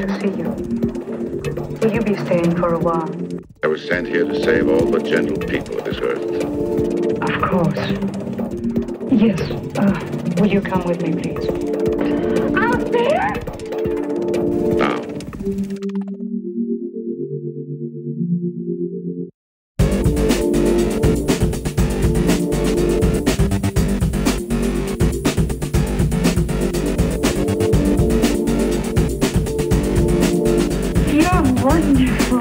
to see you. Will you be staying for a while? I was sent here to save all the gentle people of this earth. Of course. Yes. Will you come with me, please? Out there? Now. You're wonderful.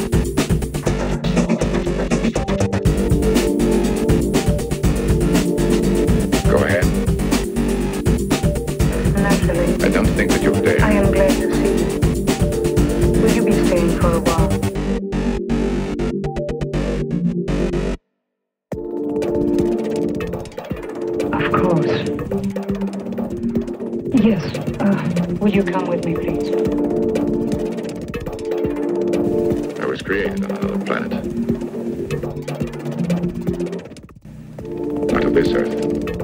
Go ahead. Naturally. I don't think that you're there. I am glad to see you. Will you be staying for a while? Of course. Yes. Will you come with me, please? I was created on another planet. Not of this earth.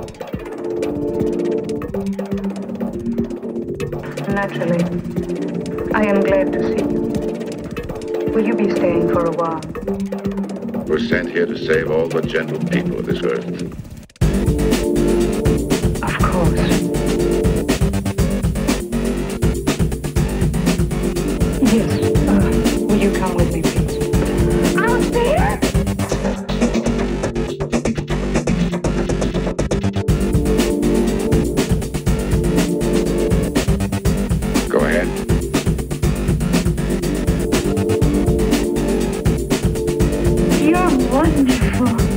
Naturally. I am glad to see you. Will you be staying for a while? We're sent here to save all the gentle people of this earth. Of course. Yes. Will you come with me, please? Out there? Go ahead. You're wonderful.